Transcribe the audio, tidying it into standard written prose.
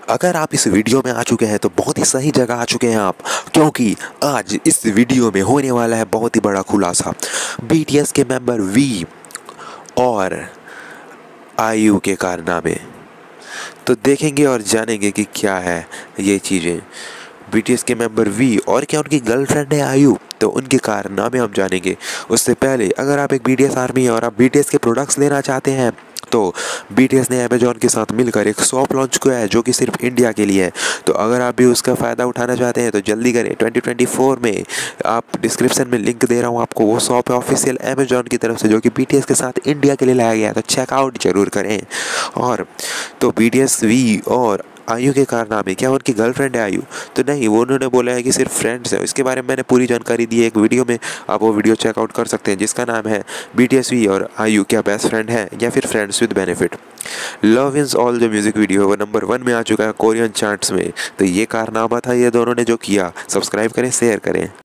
अगर आप इस वीडियो में आ चुके हैं तो बहुत ही सही जगह आ चुके हैं आप, क्योंकि आज इस वीडियो में होने वाला है बहुत ही बड़ा खुलासा। बीटीएस के मेंबर वी और आयु के कारनामे तो देखेंगे और जानेंगे कि क्या है ये चीज़ें। बीटीएस के मेंबर वी और क्या उनकी गर्लफ्रेंड है आयु, तो उनके कारनामे हम जानेंगे। उससे पहले अगर आप एक बीटीएस आर्मी है और आप बीटीएस के प्रोडक्ट्स लेना चाहते हैं तो बीटीएस ने अमेजॉन के साथ मिलकर एक शॉप लॉन्च किया है जो कि सिर्फ इंडिया के लिए है। तो अगर आप भी उसका फ़ायदा उठाना चाहते हैं तो जल्दी करें। 2024 में आप डिस्क्रिप्शन में लिंक दे रहा हूँ आपको, वो शॉप है ऑफिशियल अमेजॉन की तरफ से जो कि बीटीएस के साथ इंडिया के लिए लाया गया है, तो चेकआउट जरूर करें। और तो बीटीएस वी और आयु के कारनामे, क्या उनकी गर्लफ्रेंड है आयु? तो नहीं, वो उन्होंने बोला है कि सिर्फ फ्रेंड्स है। इसके बारे में मैंने पूरी जानकारी दी है एक वीडियो में, आप वो वीडियो चेकआउट कर सकते हैं जिसका नाम है बीटीएसवी और आयु क्या बेस्ट फ्रेंड है या फिर friends with benefit. Love wins all जो म्यूजिक वीडियो है वो नंबर 1 में आ चुका है कोरियन चार्ट्स में। तो ये कारनामा था ये दोनों ने जो किया। सब्सक्राइब करें, शेयर करें।